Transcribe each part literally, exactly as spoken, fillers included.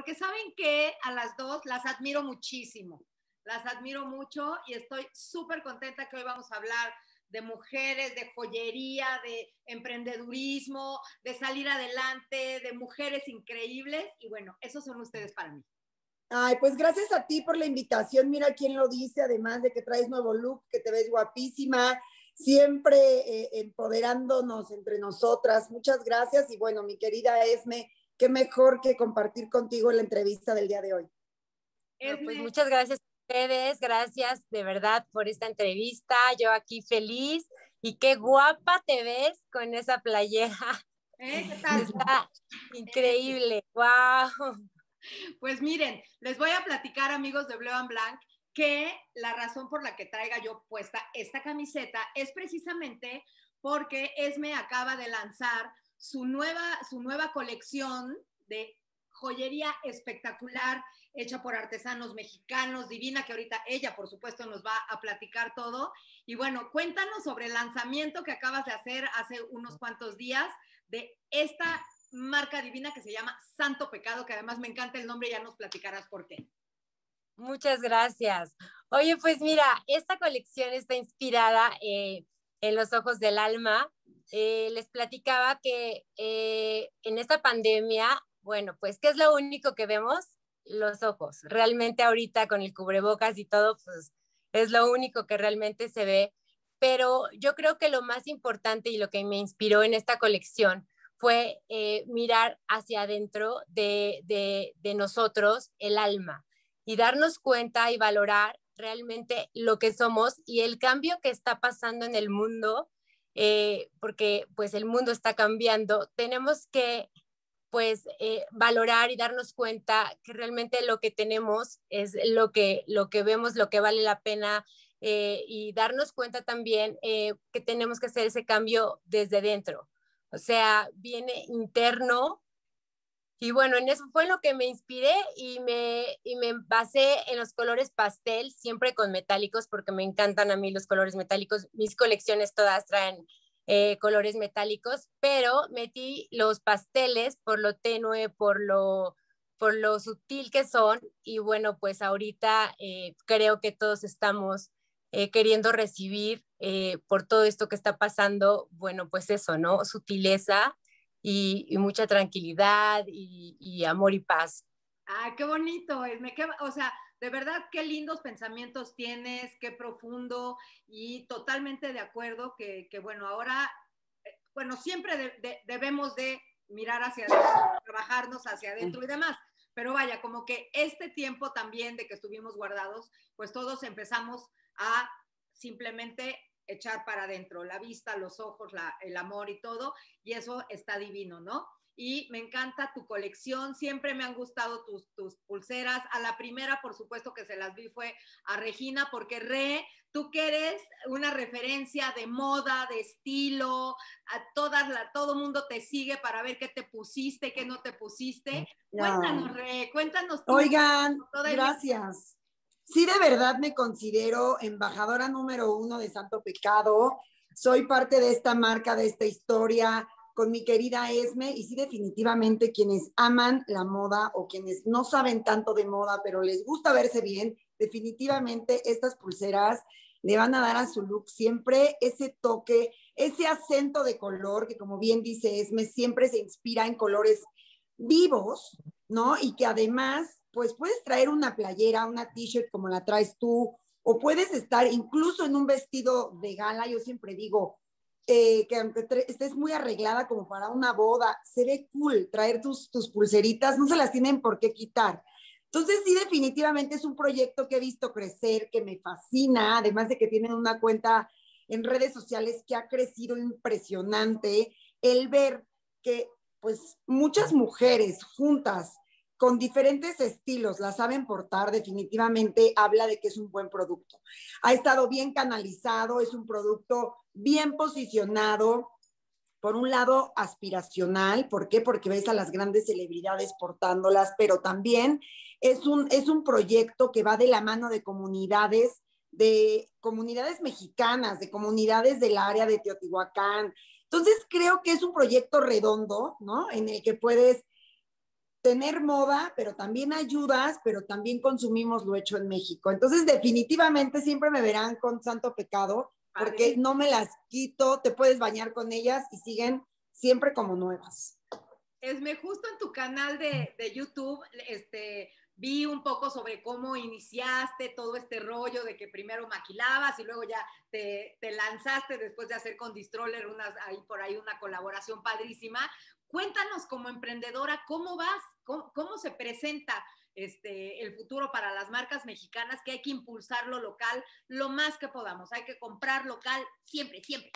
porque saben que a las dos las admiro muchísimo, las admiro mucho y estoy súper contenta que hoy vamos a hablar de mujeres, de joyería, de emprendedurismo, de salir adelante, de mujeres increíbles y bueno, esos son ustedes para mí. Ay, pues gracias a ti por la invitación. Mira quién lo dice, además de que traes nuevo look, que te ves guapísima, siempre eh, empoderándonos entre nosotras. Muchas gracias y bueno, mi querida Esme, qué mejor que compartir contigo la entrevista del día de hoy. No, pues muchas gracias a ustedes, gracias de verdad por esta entrevista. Yo aquí feliz y qué guapa te ves con esa playera. ¿Eh? ¿Qué tal? Está increíble, wow. Pues miren, les voy a platicar, amigos de Bleu and Blanc, que la razón por la que traiga yo puesta esta camiseta es precisamente porque Esme acaba de lanzar su nueva, su nueva colección de joyería espectacular, hecha por artesanos mexicanos, divina, que ahorita ella, por supuesto, nos va a platicar todo. Y bueno, cuéntanos sobre el lanzamiento que acabas de hacer hace unos cuantos días de esta marca divina que se llama Santo Pecado, que además me encanta el nombre, ya nos platicarás por qué. Muchas gracias. Oye, pues mira, esta colección está inspirada eh, en los ojos del alma. Eh, les platicaba que eh, en esta pandemia, bueno, pues, ¿qué es lo único que vemos? Los ojos. Realmente ahorita con el cubrebocas y todo, pues, es lo único que realmente se ve. Pero yo creo que lo más importante y lo que me inspiró en esta colección fue eh, mirar hacia adentro de, de, de nosotros, el alma, y darnos cuenta y valorar realmente lo que somos y el cambio que está pasando en el mundo, eh, porque pues el mundo está cambiando. Tenemos que pues eh, valorar y darnos cuenta que realmente lo que tenemos es lo que, lo que vemos, lo que vale la pena, eh, y darnos cuenta también eh, que tenemos que hacer ese cambio desde dentro. O sea, viene interno. Y bueno, en eso fue lo que me inspiré y me, y me basé en los colores pastel, siempre con metálicos, porque me encantan a mí los colores metálicos. Mis colecciones todas traen eh, colores metálicos, pero metí los pasteles por lo tenue, por lo, por lo sutil que son. Y bueno, pues ahorita eh, creo que todos estamos eh, queriendo recibir eh, por todo esto que está pasando, bueno, pues eso, ¿no? Sutileza. Y, y mucha tranquilidad y, y amor y paz. Ay, qué bonito, me queda, o sea, de verdad, qué lindos pensamientos tienes, qué profundo y totalmente de acuerdo que, que bueno, ahora, bueno, siempre de, de, debemos de mirar hacia adentro, trabajarnos hacia adentro y demás, pero vaya, como que este tiempo también de que estuvimos guardados, pues todos empezamos a simplemente echar para adentro la vista, los ojos, la, el amor y todo, y eso está divino, ¿no? Y me encanta tu colección, siempre me han gustado tus, tus pulseras. A la primera, por supuesto, que se las vi fue a Regina, porque Re, tú que eres una referencia de moda, de estilo, a todas la, todo mundo te sigue para ver qué te pusiste, qué no te pusiste. No. Cuéntanos, Re, cuéntanos tú. Oigan, gracias. Sí, de verdad me considero embajadora número uno de Santo Pecado. Soy parte de esta marca, de esta historia, con mi querida Esme, y sí, definitivamente quienes aman la moda o quienes no saben tanto de moda, pero les gusta verse bien, definitivamente estas pulseras le van a dar a su look siempre ese toque, ese acento de color, que como bien dice Esme, siempre se inspira en colores vivos, ¿no? Y que además, pues puedes traer una playera, una t-shirt como la traes tú, o puedes estar incluso en un vestido de gala. Yo siempre digo eh, que aunque estés muy arreglada como para una boda, se ve cool traer tus, tus pulseritas, no se las tienen por qué quitar. Entonces sí, definitivamente es un proyecto que he visto crecer, que me fascina, además de que tienen una cuenta en redes sociales que ha crecido impresionante, el ver que pues muchas mujeres juntas con diferentes estilos la saben portar, definitivamente habla de que es un buen producto. Ha estado bien canalizado, es un producto bien posicionado, por un lado aspiracional. ¿Por qué? Porque ves a las grandes celebridades portándolas, pero también es un, es un proyecto que va de la mano de comunidades, de comunidades mexicanas, de comunidades del área de Teotihuacán. Entonces creo que es un proyecto redondo, ¿no? En el que puedes tener moda, pero también ayudas, pero también consumimos lo hecho en México. Entonces, definitivamente siempre me verán con Santo Pecado, porque no me las quito, te puedes bañar con ellas y siguen siempre como nuevas. Esme, justo en tu canal de, de YouTube, este, vi un poco sobre cómo iniciaste todo este rollo de que primero maquilabas y luego ya te, te lanzaste después de hacer con Distroller unas, ahí por ahí una colaboración padrísima. Cuéntanos como emprendedora, ¿cómo vas? ¿Cómo, cómo se presenta este, el futuro para las marcas mexicanas? Que hay que impulsar lo local lo más que podamos. Hay que comprar local siempre, siempre.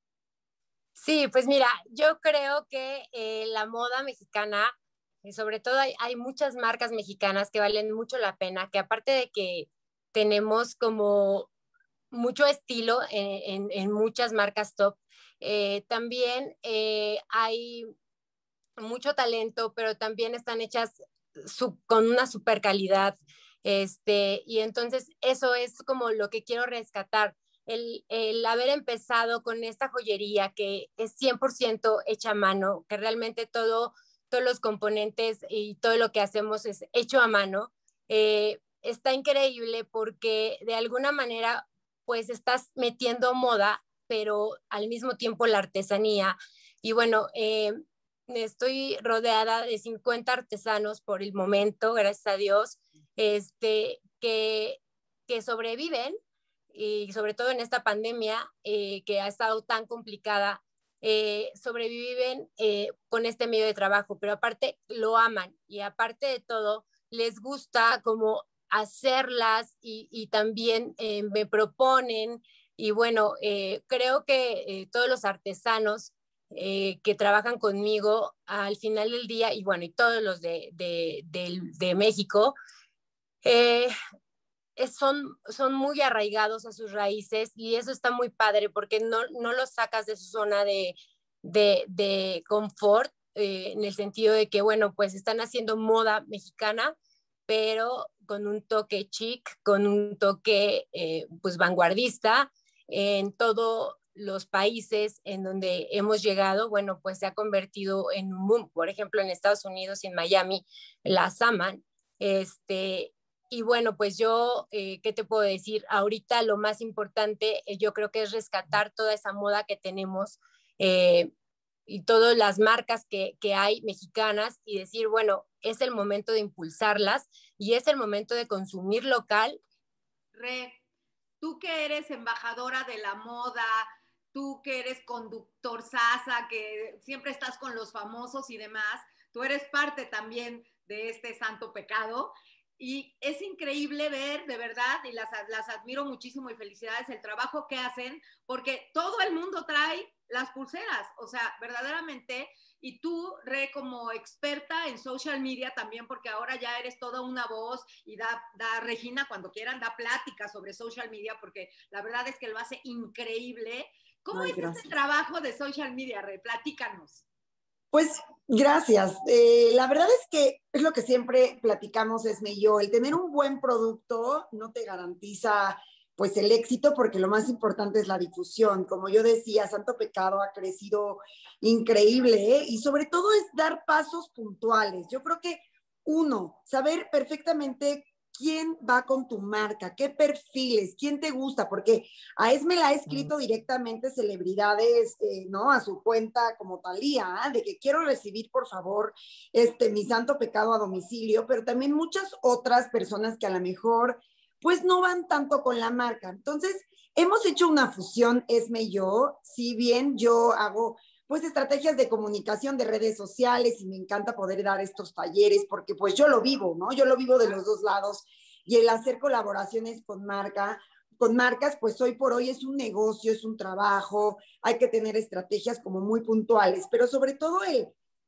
Sí, pues mira, yo creo que eh, la moda mexicana, y sobre todo hay, hay muchas marcas mexicanas que valen mucho la pena, que aparte de que tenemos como mucho estilo en, en, en muchas marcas top, eh, también eh, hay mucho talento, pero también están hechas su, con una super calidad. Este, y entonces eso es como lo que quiero rescatar. El, el haber empezado con esta joyería que es cien por ciento hecha a mano, que realmente todo, todos los componentes y todo lo que hacemos es hecho a mano, eh, está increíble porque de alguna manera pues estás metiendo moda, pero al mismo tiempo la artesanía. Y bueno, eh, estoy rodeada de cincuenta artesanos por el momento, gracias a Dios, este, que, que sobreviven y sobre todo en esta pandemia eh, que ha estado tan complicada, eh, sobreviven eh, con este medio de trabajo, pero aparte lo aman y aparte de todo les gusta como hacerlas y, y también eh, me proponen y bueno, eh, creo que eh, todos los artesanos eh, que trabajan conmigo al final del día y bueno, y todos los de, de, de, de México, eh, son, son muy arraigados a sus raíces y eso está muy padre porque no, no los sacas de su zona de, de, de confort, eh, en el sentido de que, bueno, pues están haciendo moda mexicana, pero con un toque chic, con un toque eh, pues vanguardista en todos los países en donde hemos llegado, bueno, pues se ha convertido en un boom. Por ejemplo, en Estados Unidos y en Miami las aman. Este, y bueno, pues yo, eh, ¿qué te puedo decir? Ahorita lo más importante eh, yo creo que es rescatar toda esa moda que tenemos eh, y todas las marcas que, que hay mexicanas y decir, bueno, es el momento de impulsarlas y es el momento de consumir local. Re, tú que eres embajadora de la moda, tú que eres conductor sasa, que siempre estás con los famosos y demás, tú eres parte también de este santo pecado. Y es increíble ver, de verdad, y las, las admiro muchísimo y felicidades el trabajo que hacen, porque todo el mundo trae las pulseras, o sea, verdaderamente, y tú, Re, como experta en social media también, porque ahora ya eres toda una voz y da, da Regina, cuando quieran, da pláticas sobre social media, porque la verdad es que lo hace increíble. ¿Cómo Ay, es gracias. este trabajo de social media, Re? Platícanos. Pues gracias. Eh, la verdad es que es lo que siempre platicamos, Esme y yo, el tener un buen producto no te garantiza pues el éxito porque lo más importante es la difusión. Como yo decía, Santo Pecado ha crecido increíble, ¿eh? Y sobre todo es dar pasos puntuales. Yo creo que uno, saber perfectamente quién va con tu marca, qué perfiles, quién te gusta, porque a Esme la ha escrito directamente celebridades, eh, ¿no? A su cuenta como Talía, ¿eh? De que quiero recibir, por favor, este, mi santo pecado a domicilio, pero también muchas otras personas que a lo mejor, pues no van tanto con la marca. Entonces, hemos hecho una fusión, Esme y yo, si bien yo hago pues estrategias de comunicación de redes sociales y me encanta poder dar estos talleres porque pues yo lo vivo, ¿no? Yo lo vivo de los dos lados y el hacer colaboraciones con marca, con marcas, pues hoy por hoy es un negocio, es un trabajo, hay que tener estrategias como muy puntuales, pero sobre todo el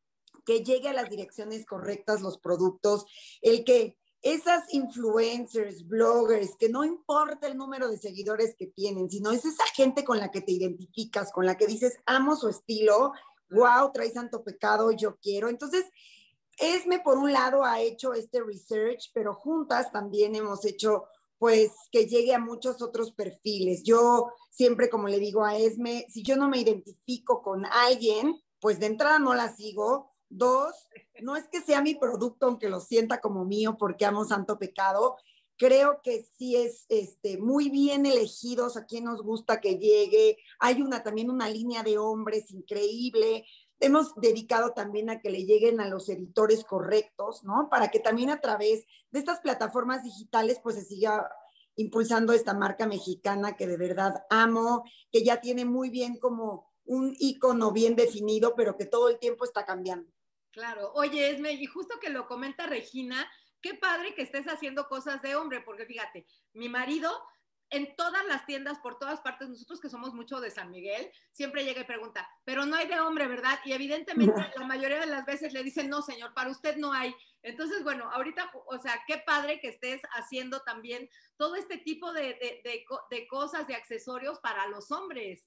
que llegue a las direcciones correctas los productos, el que esas influencers, bloggers, que no importa el número de seguidores que tienen, sino es esa gente con la que te identificas, con la que dices, amo su estilo, wow, trae santo pecado, yo quiero. Entonces, Esme por un lado ha hecho este research, pero juntas también hemos hecho pues que llegue a muchos otros perfiles. Yo siempre, como le digo a Esme, si yo no me identifico con alguien, pues de entrada no la sigo, Dos, no es que sea mi producto, aunque lo sienta como mío porque amo Santo Pecado. Creo que sí es este, muy bien elegidos a quien nos gusta que llegue. Hay una, también una línea de hombres increíble. Hemos dedicado también a que le lleguen a los editores correctos, ¿no? Para que también a través de estas plataformas digitales pues se siga impulsando esta marca mexicana que de verdad amo, que ya tiene muy bien como un icono bien definido, pero que todo el tiempo está cambiando. Claro. Oye, Esme, y justo que lo comenta Regina, qué padre que estés haciendo cosas de hombre, porque fíjate, mi marido en todas las tiendas, por todas partes, nosotros que somos mucho de San Miguel, siempre llega y pregunta, pero no hay de hombre, ¿verdad? Y evidentemente la mayoría de las veces le dicen, no, señor, para usted no hay. Entonces, bueno, ahorita, o sea, qué padre que estés haciendo también todo este tipo de, de, de, de cosas, de accesorios para los hombres.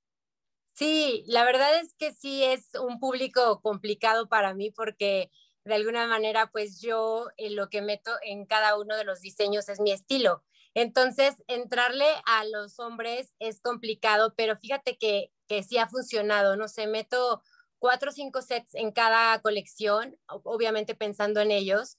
Sí, la verdad es que sí es un público complicado para mí porque de alguna manera pues yo eh, lo que meto en cada uno de los diseños es mi estilo. Entonces, entrarle a los hombres es complicado, pero fíjate que, que sí ha funcionado, no sé, meto cuatro o cinco sets en cada colección, obviamente pensando en ellos,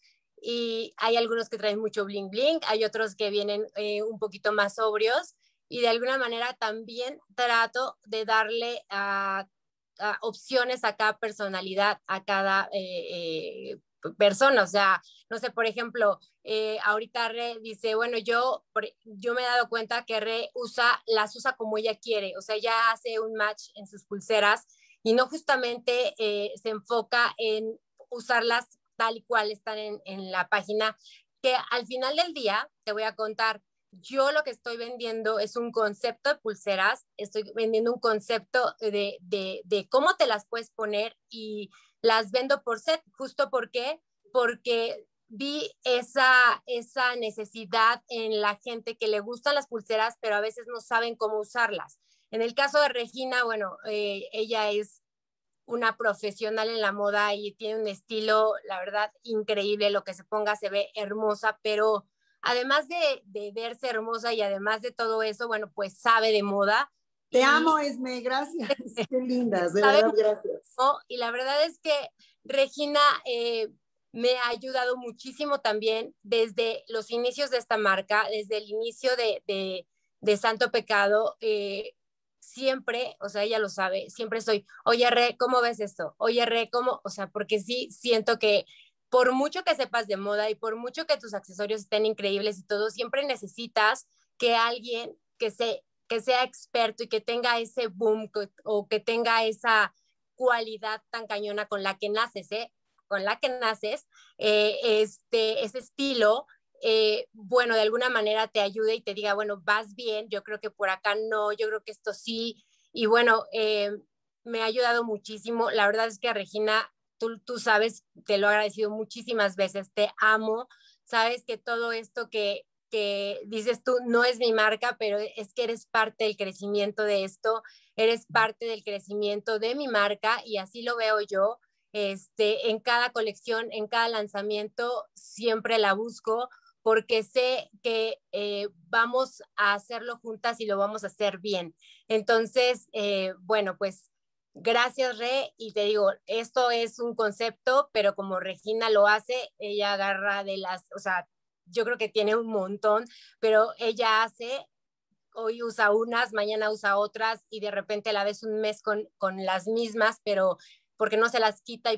y hay algunos que traen mucho bling bling, hay otros que vienen eh, un poquito más sobrios, y de alguna manera también trato de darle a, a opciones a cada personalidad, a cada eh, eh, persona. O sea, no sé, por ejemplo, eh, ahorita Re dice, bueno, yo, yo me he dado cuenta que Re usa, las usa como ella quiere, o sea, ella hace un match en sus pulseras y no justamente eh, se enfoca en usarlas tal y cual están en, en la página, que al final del día, te voy a contar, yo lo que estoy vendiendo es un concepto de pulseras, estoy vendiendo un concepto de, de, de cómo te las puedes poner y las vendo por set, justo porque, porque vi esa, esa necesidad en la gente que le gustan las pulseras, pero a veces no saben cómo usarlas. En el caso de Regina, bueno, eh, ella es una profesional en la moda y tiene un estilo, la verdad, increíble, lo que se ponga se ve hermosa, pero además de, de verse hermosa y además de todo eso, bueno, pues sabe de moda. Te y amo, Esme, gracias. Qué lindas, de sabe verdad, gracias. mucho, y la verdad es que Regina eh, me ha ayudado muchísimo también desde los inicios de esta marca, desde el inicio de, de, de Santo Pecado. Eh, siempre, o sea, ella lo sabe, siempre soy, oye, Re, ¿cómo ves esto? Oye, Re, ¿cómo? O sea, porque sí siento que por mucho que sepas de moda y por mucho que tus accesorios estén increíbles y todo, siempre necesitas que alguien que, se, que sea experto y que tenga ese boom o que tenga esa cualidad tan cañona con la que naces, ¿eh? Con la que naces, eh, este, ese estilo, eh, bueno, de alguna manera te ayude y te diga, bueno, vas bien, yo creo que por acá no, yo creo que esto sí, y bueno, eh, me ha ayudado muchísimo. La verdad es que Regina, tú, tú sabes, te lo he agradecido muchísimas veces, te amo, sabes que todo esto que, que dices tú no es mi marca, pero es que eres parte del crecimiento de esto, eres parte del crecimiento de mi marca y así lo veo yo. Este, en cada colección, en cada lanzamiento, siempre la busco porque sé que eh, vamos a hacerlo juntas y lo vamos a hacer bien. Entonces, eh, bueno, pues gracias, Re, y te digo, esto es un concepto, pero como Regina lo hace, ella agarra de las, o sea, yo creo que tiene un montón, pero ella hace, hoy usa unas, mañana usa otras, y de repente la ves un mes con, con las mismas, pero porque no se las quita y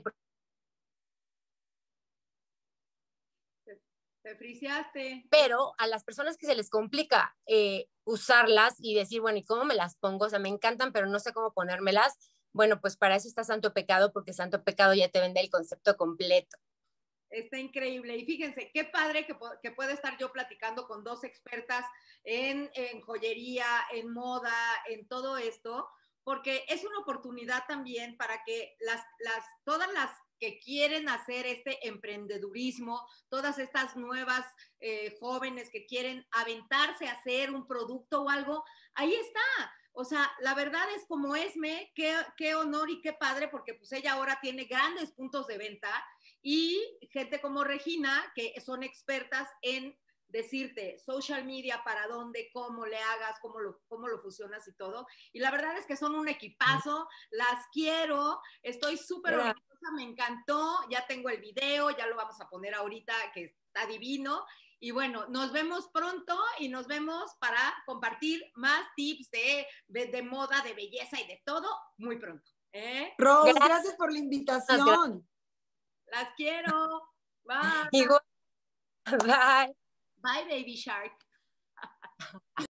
Te friseaste. pero a las personas que se les complica eh, usarlas y decir, bueno, ¿y cómo me las pongo? O sea, me encantan, pero no sé cómo ponérmelas. Bueno, pues para eso está Santo Pecado, porque Santo Pecado ya te vende el concepto completo. Está increíble. Y fíjense, qué padre que, que puede estar yo platicando con dos expertas en, en joyería, en moda, en todo esto, porque es una oportunidad también para que las, las, todas las que quieren hacer este emprendedurismo, todas estas nuevas eh, jóvenes que quieren aventarse a hacer un producto o algo, ahí está. O sea, la verdad es como Esme, qué, qué honor y qué padre, porque pues ella ahora tiene grandes puntos de venta y gente como Regina, que son expertas en decirte social media, para dónde, cómo le hagas, cómo lo, cómo lo fusionas y todo. Y la verdad es que son un equipazo, las quiero, estoy súper orgullosa me encantó, ya tengo el video, ya lo vamos a poner ahorita, que está divino. Y bueno, nos vemos pronto y nos vemos para compartir más tips de, de, de moda, de belleza y de todo muy pronto. ¿eh? Rose, gracias, gracias por la invitación. Las quiero. Bye. Igual. Bye. Bye, Baby Shark.